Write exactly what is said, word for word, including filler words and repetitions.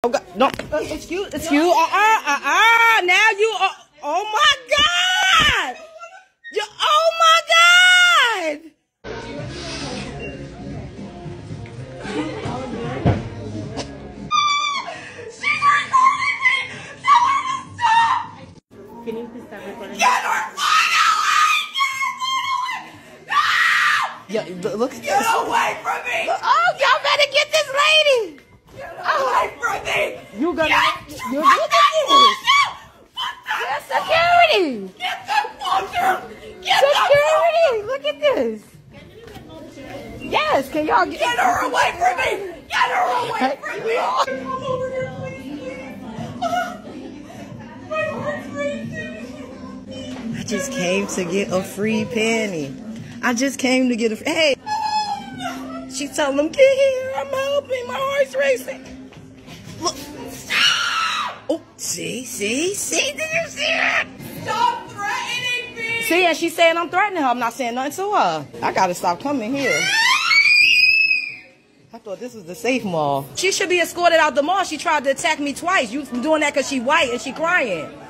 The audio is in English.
Oh God, no, uh, excuse, excuse, uh-uh, uh-uh, now you, uh, oh my God, you, oh my God. She's recording me, someone stop. Can you please stop recording? Get her away, no! Yeah, look at this. Get away from me. Oh, y'all better get this lady. Get away from me! You gonna get, you look at this! Get security! Get the fucker! Get security! The look at this! Yes, can y'all get, get her away from me? Get her away from me! Come over here, please. I just came to get a free penny. I just came to get a free. Hey! She told them, get here, I'm helping, my heart's racing. Look. Oh, see, see, see, did you see it? Stop threatening me. See, and she's saying I'm threatening her. I'm not saying nothing to her. I gotta stop coming here. I thought this was the safe mall. She should be escorted out the mall. She tried to attack me twice. You doing that because she white and she crying.